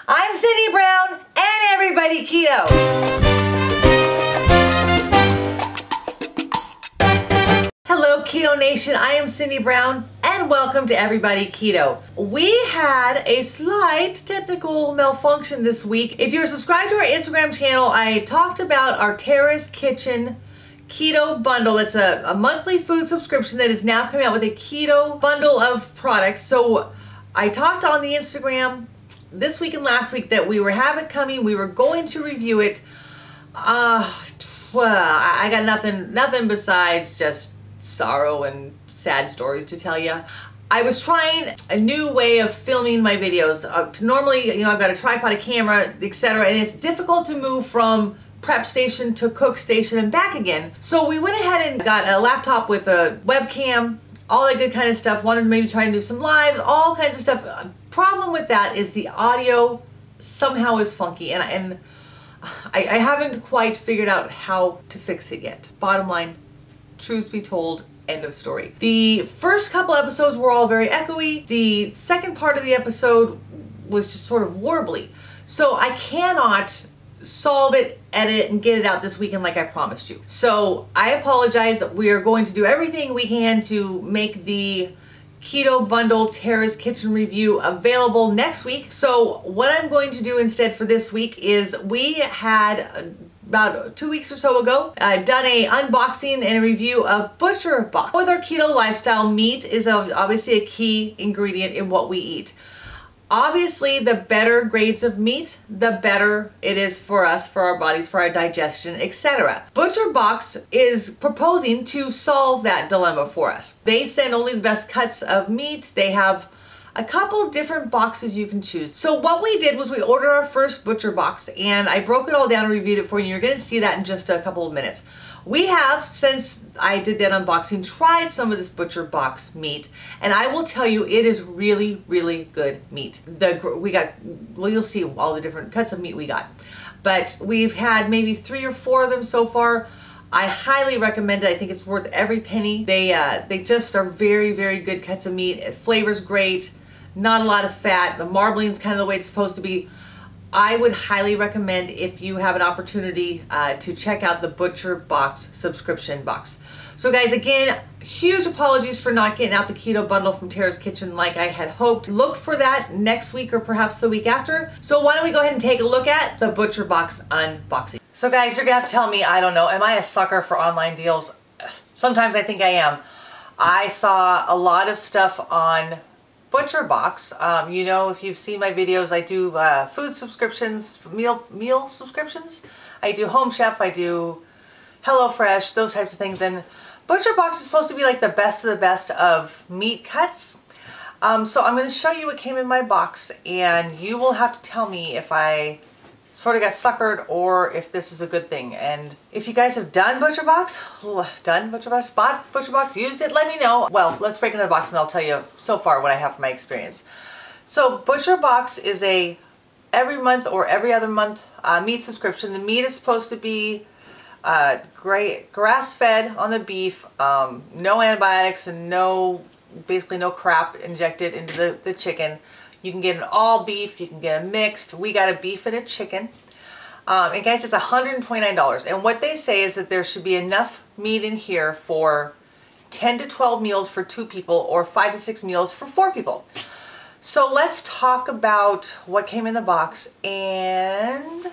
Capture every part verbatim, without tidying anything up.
I'm Cindy Brown and everybody keto. Hello Keto Nation, I am Cindy Brown and welcome to Everybody Keto. We had a slight technical malfunction this week. If you're subscribed to our Instagram channel, I talked about our Terrace Kitchen Keto Bundle. It's a, a monthly food subscription that is now coming out with a keto bundle of products. So I talked on the Instagram this week and last week that we were have it coming. We were going to review it. Uh, well, I got nothing, nothing besides just sorrow and sad stories to tell you. I was trying a new way of filming my videos. Uh, to normally, you know, I've got a tripod, a camera, et cetera, and it's difficult to move from prep station to cook station and back again. So we went ahead and got a laptop with a webcam, all that good kind of stuff. Wanted to maybe try and do some lives, all kinds of stuff. Problem with that is the audio somehow is funky, and, and I, I haven't quite figured out how to fix it yet. Bottom line, truth be told, end of story. The first couple episodes were all very echoey. The second part of the episode was just sort of warbly. So I cannot solve it, edit it, and get it out this weekend like I promised you. So I apologize. We are going to do everything we can to make the Keto Bundle Terrace Kitchen review available next week. So what I'm going to do instead for this week is we had about two weeks or so ago uh, done a unboxing and a review of Butch Box. With our keto lifestyle, meat is obviously a key ingredient in what we eat. Obviously, the better grades of meat, the better it is for us, for our bodies, for our digestion, et cetera. Butch Box is proposing to solve that dilemma for us. They send only the best cuts of meat. They have a couple different boxes you can choose. So what we did was we ordered our first Butch Box, and I broke it all down and reviewed it for you. You're going to see that in just a couple of minutes. We have, since I did that unboxing, tried some of this Butch Box meat, and I will tell you, it is really, really good meat. The we got, well, you'll see all the different cuts of meat we got, but we've had maybe three or four of them so far. I highly recommend it. I think it's worth every penny. They uh, they just are very, very good cuts of meat. It flavors great, not a lot of fat. The marbling is kind of the way it's supposed to be. I would highly recommend, if you have an opportunity, uh, to check out the Butch Box subscription box. So guys, again, huge apologies for not getting out the keto bundle from Terrace Kitchen like I had hoped. Look for that next week or perhaps the week after. So why don't we go ahead and take a look at the Butch Box unboxing. So guys, you're gonna have to tell me, I don't know, am I a sucker for online deals? Sometimes I think I am. I saw a lot of stuff on Butch Box. Um, you know, if you've seen my videos, I do uh, food subscriptions, meal meal subscriptions. I do Home Chef, I do HelloFresh, those types of things. And Butch Box is supposed to be like the best of the best of meat cuts. Um, so I'm going to show you what came in my box, and you will have to tell me if I sort of got suckered or if this is a good thing. And if you guys have done Butch Box, done Butch Box, bought Butch Box, used it, let me know. Well, let's break into the box and I'll tell you so far what I have from my experience. So Butch Box is a every month or every other month uh, meat subscription. The meat is supposed to be uh, great, grass-fed on the beef, um, no antibiotics and no, basically no crap injected into the, the chicken. You can get an all beef, you can get a mixed. We got a beef and a chicken. Um, and guys, it's one hundred twenty-nine dollars. And what they say is that there should be enough meat in here for ten to twelve meals for two people or five to six meals for four people. So let's talk about what came in the box. And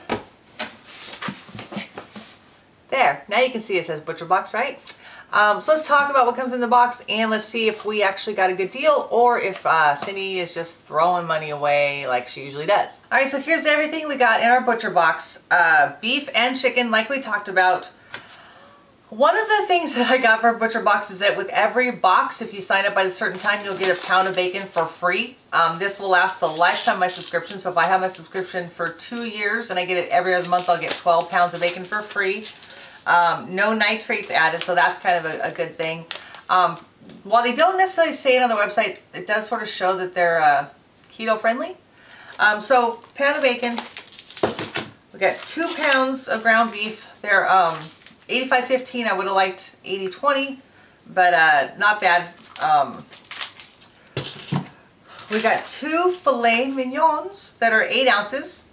there, now you can see it says Butch Box, right? Um, so let's talk about what comes in the box, and let's see if we actually got a good deal or if uh, Cindy is just throwing money away like she usually does. Alright, so here's everything we got in our Butch Box. Uh, beef and chicken, like we talked about. One of the things that I got for Butch Box is that with every box, if you sign up by a certain time, you'll get a pound of bacon for free. Um, this will last the lifetime of my subscription. So if I have my subscription for two years and I get it every other month, I'll get twelve pounds of bacon for free. Um, no nitrates added, so that's kind of a, a good thing. Um, while they don't necessarily say it on the website, it does sort of show that they're uh, keto friendly. Um, so, pound of bacon. We got two pounds of ground beef. They're um, eighty-five fifteen. I would have liked eighty twenty, but uh, not bad. Um, We got two filet mignons that are eight ounces.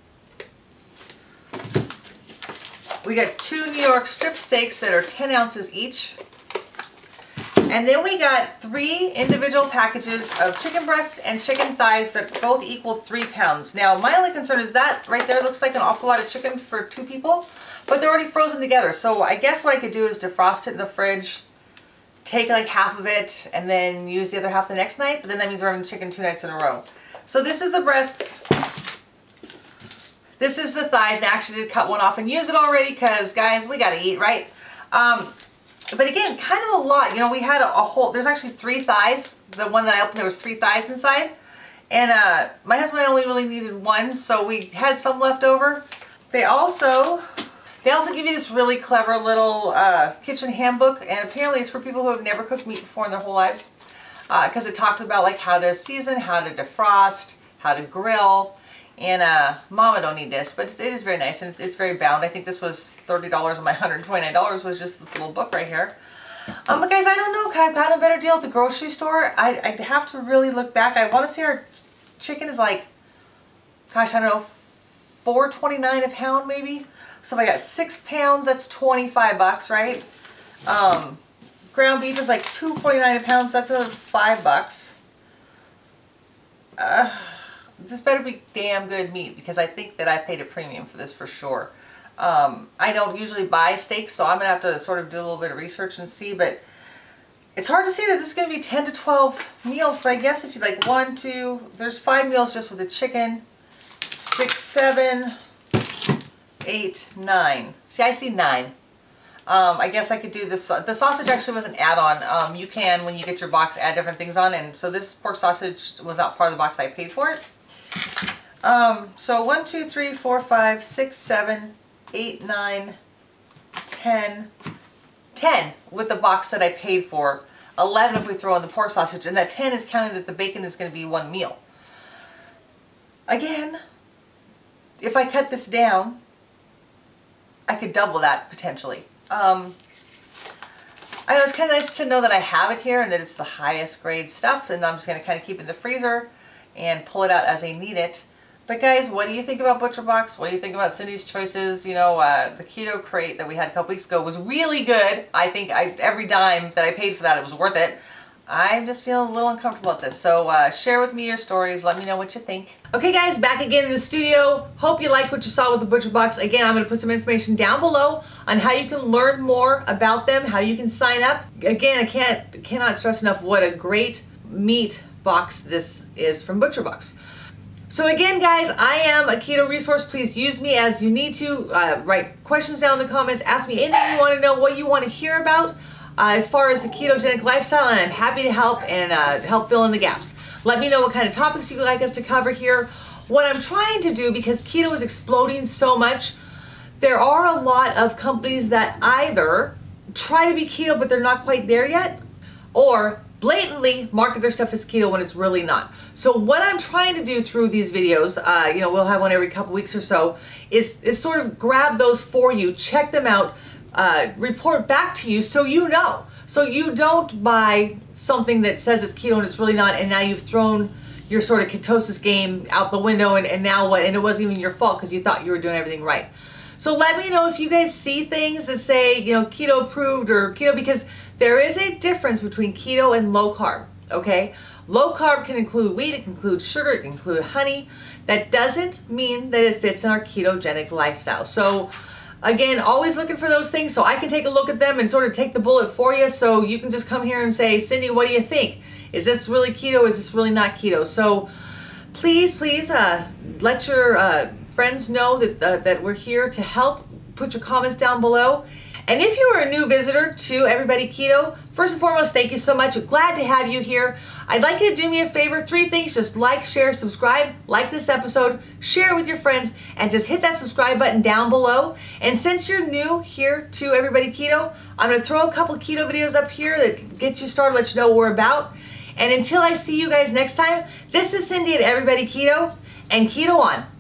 We got two New York strip steaks that are ten ounces each. And then we got three individual packages of chicken breasts and chicken thighs that both equal three pounds. Now, my only concern is that right there looks like an awful lot of chicken for two people, but they're already frozen together. So I guess what I could do is defrost it in the fridge, take like half of it, and then use the other half the next night. But then that means we're having chicken two nights in a row. So this is the breasts. This is the thighs. I actually did cut one off and use it already because, guys, we gotta eat, right? Um, But again, kind of a lot. You know, we had a, a whole, there's actually three thighs. The one that I opened, there was three thighs inside. And uh, my husband and I only really needed one, so we had some left over. They also, they also give you this really clever little uh, kitchen handbook. And apparently it's for people who have never cooked meat before in their whole lives. Because uh, it talks about like how to season, how to defrost, how to grill. And uh, Mama don't need this, but it is very nice and it's, it's very bound. I think this was thirty dollars and my one hundred twenty-nine dollars was just this little book right here. Um, but guys, I don't know. Could I have gotten a better deal at the grocery store? I, I'd have to really look back. I want to say our chicken is like, gosh, I don't know, four twenty-nine a pound maybe. So if I got six pounds, that's twenty-five bucks, right? Um, ground beef is like two forty-nine a pound, so that's another five bucks. Uh... This better be damn good meat because I think that I paid a premium for this for sure. Um, I don't usually buy steaks, so I'm going to have to sort of do a little bit of research and see, but it's hard to see that this is going to be ten to twelve meals, but I guess if you like one, two, there's five meals just with the chicken, six, seven, eight, nine. See, I see nine. Um, I guess I could do this. The sausage actually was an add-on. Um, you can, when you get your box, add different things on, and so this pork sausage was not part of the box. I paid for it. Um, so one, two, three, four, five, six, seven, eight, nine, ten, ten with the box that I paid for. eleven if we throw in the pork sausage, and that ten is counting that the bacon is going to be one meal. Again, if I cut this down, I could double that potentially. Um, I know it's kind of nice to know that I have it here and that it's the highest grade stuff, and I'm just going to kind of keep it in the freezer and pull it out as I need it. But guys, what do you think about Butcher Box? What do you think about Cindy's choices? You know, uh, the keto crate that we had a couple weeks ago was really good. I think I, every dime that I paid for that, it was worth it. I'm just feeling a little uncomfortable about this. So uh, share with me your stories. Let me know what you think. Okay guys, back again in the studio. Hope you liked what you saw with the Butcher Box. Again, I'm going to put some information down below on how you can learn more about them, how you can sign up. Again, I can't cannot stress enough what a great meat box this is from Butcher Box. So again, guys, I am a keto resource. Please use me as you need to. Uh, write questions down in the comments. Ask me anything you want to know, what you want to hear about uh, as far as the ketogenic lifestyle, and I'm happy to help and uh, help fill in the gaps. Let me know what kind of topics you'd like us to cover here. What I'm trying to do, because keto is exploding so much, there are a lot of companies that either try to be keto but they're not quite there yet, or blatantly market their stuff as keto when it's really not. So what I'm trying to do through these videos, uh, you know, we'll have one every couple weeks or so, is, is sort of grab those for you, check them out, uh, report back to you so you know. So you don't buy something that says it's keto and it's really not, and now you've thrown your sort of ketosis game out the window, and, and now what? And it wasn't even your fault because you thought you were doing everything right. So let me know if you guys see things that say, you know, keto approved or keto, because there is a difference between keto and low carb, okay? Low carb can include wheat, it can include sugar, it can include honey. That doesn't mean that it fits in our ketogenic lifestyle. So again, always looking for those things so I can take a look at them and sort of take the bullet for you, so you can just come here and say, Cindy, what do you think? Is this really keto? Is this really not keto? So please, please uh, let your uh, friends know that, uh, that we're here to help. Put your comments down below. And if you are a new visitor to Everybody Keto, first and foremost, thank you so much. Glad to have you here. I'd like you to do me a favor. Three things. Just like, share, subscribe, like this episode, share it with your friends, and just hit that subscribe button down below. And since you're new here to Everybody Keto, I'm going to throw a couple keto videos up here that get you started, let you know what we're about. And until I see you guys next time, this is Cindy at Everybody Keto, and keto on.